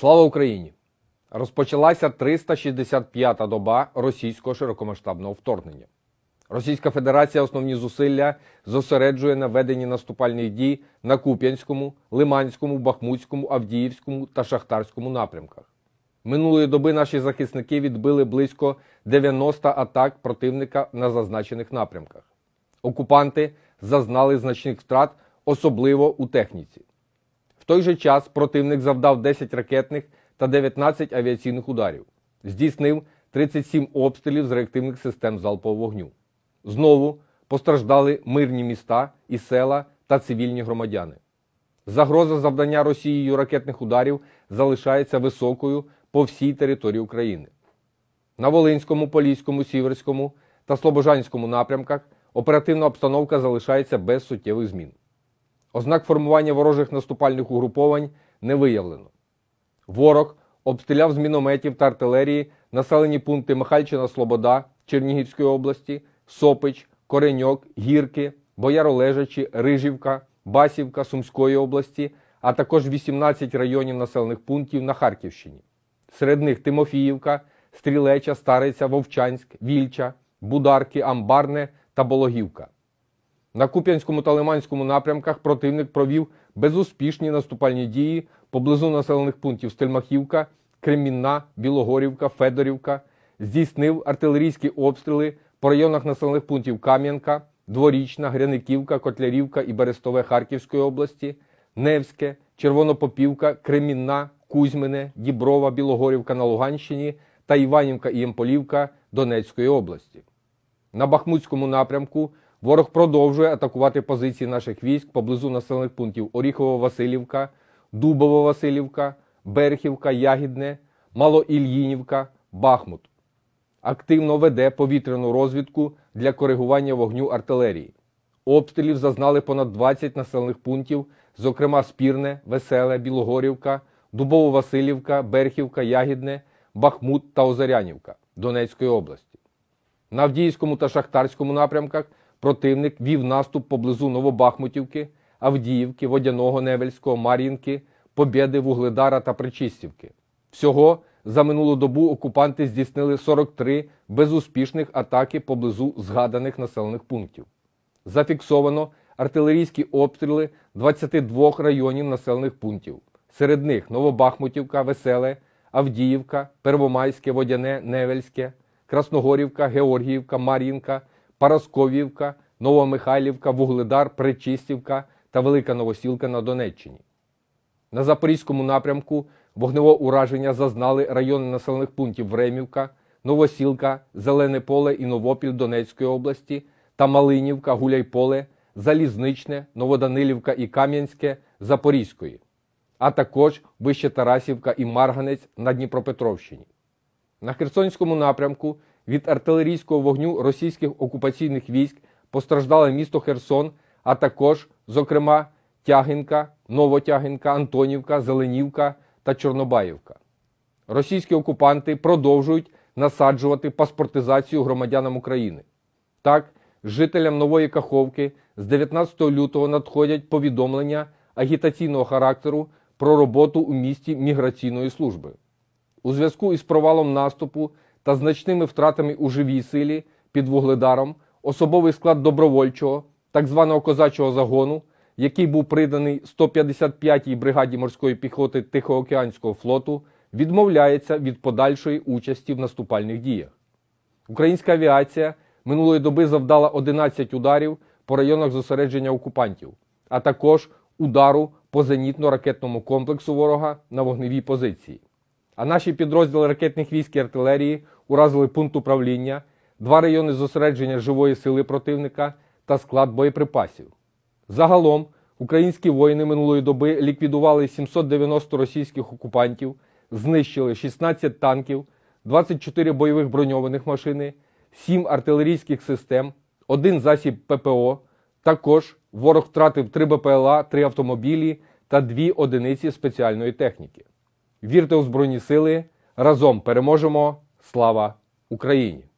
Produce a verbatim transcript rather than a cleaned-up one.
Слава Україні! Розпочалася триста шістдесят п'ята доба російського широкомасштабного вторгнення. Російська Федерація основні зусилля зосереджує на веденні наступальних дій на Куп'янському, Лиманському, Бахмутському, Авдіївському та Шахтарському напрямках. Минулої доби наші захисники відбили близько дев'яноста атак противника на зазначених напрямках. Окупанти зазнали значних втрат, особливо у техніці. В той же час противник завдав десять ракетних та дев'ятнадцять авіаційних ударів. Здійснив тридцять сім обстрілів з реактивних систем залпового вогню. Знову постраждали мирні міста і села та цивільні громадяни. Загроза завдання Росією ракетних ударів залишається високою по всій території України. На Волинському, Поліському, Сіверському та Слобожанському напрямках оперативна обстановка залишається без суттєвих змін. Ознак формування ворожих наступальних угруповань не виявлено. Ворог обстріляв з мінометів та артилерії населені пункти Михайлівщина-Слобода Чернігівської області, Сопич, Кореньок, Гірки, Бояролежачі, Рижівка, Басівка Сумської області, а також вісімнадцять районів населених пунктів на Харківщині. Серед них Тимофіївка, Стрілеча, Стариця, Вовчанськ, Вільча, Бударки, Амбарне та Бологівка. На Куп'янському та Лиманському напрямках противник провів безуспішні наступальні дії поблизу населених пунктів Стельмахівка, Кремінна, Білогорівка, Федорівка, здійснив артилерійські обстріли по районах населених пунктів Кам'янка, Дворічна, Гряниківка, Котлярівка і Берестове Харківської області, Невське, Червонопопівка, Кремінна, Кузьмине, Діброва, Білогорівка на Луганщині та Іванівка і Ямполівка Донецької області. На Бахмутському напрямку ворог продовжує атакувати позиції наших військ поблизу населених пунктів Оріхово-Василівка, Дубово-Василівка, Берхівка, Ягідне, Малоільїнівка, Бахмут. Активно веде повітряну розвідку для коригування вогню артилерії. Обстрілів зазнали понад двадцять населених пунктів, зокрема Спірне, Веселе, Білогорівка, Дубово-Василівка, Берхівка, Ягідне, Бахмут та Озарянівка Донецької області. На Авдіївському та Шахтарському напрямках противник вів наступ поблизу Новобахмутівки, Авдіївки, Водяного, Невельського, Мар'їнки, Побєди, Вугледара та Причистівки. Всього за минулу добу окупанти здійснили сорок три безуспішних атаки поблизу згаданих населених пунктів. Зафіксовано артилерійські обстріли двадцяти двох районів населених пунктів. Серед них Новобахмутівка, Веселе, Авдіївка, Первомайське, Водяне, Невельське, Красногорівка, Георгіївка, Мар'їнка, Парасковіївка, Новомихайлівка, Вугледар, Причистівка та Велика Новосілка на Донеччині. На Запорізькому напрямку вогневого ураження зазнали райони населених пунктів Времівка, Новосілка, Зелене Поле і Новопіль Донецької області та Малинівка, Гуляйполе, Залізничне, Новоданилівка і Кам'янське Запорізької, а також Вище Тарасівка і Марганець на Дніпропетровщині. На Херсонському напрямку від артилерійського вогню російських окупаційних військ постраждало місто Херсон, а також, зокрема, Тягинка, Новотягинка, Антонівка, Зеленівка та Чорнобаївка. Російські окупанти продовжують насаджувати паспортизацію громадянам України. Так, жителям Нової Каховки з дев'ятнадцятого лютого надходять повідомлення агітаційного характеру про роботу у місті міграційної служби. У зв'язку із провалом наступу та значними втратами у живій силі під Вугледаром особовий склад добровольчого, так званого козачого загону, який був приданий сто п'ятдесят п'ятій бригаді морської піхоти Тихоокеанського флоту, відмовляється від подальшої участі в наступальних діях. Українська авіація минулої доби завдала одинадцять ударів по районах зосередження окупантів, а також удару по зенітно-ракетному комплексу ворога на вогневій позиції. А наші підрозділи ракетних військ і артилерії уразили пункт управління, два райони зосередження живої сили противника та склад боєприпасів. Загалом, українські воїни минулої доби ліквідували сімсот дев'яносто російських окупантів, знищили шістнадцять танків, двадцять чотири бойових броньованих машини, сім артилерійських систем, один засіб ППО. Також ворог втратив три БПЛА, три автомобілі та дві одиниці спеціальної техніки. Вірте у Збройні Сили, разом переможемо! Слава Україні!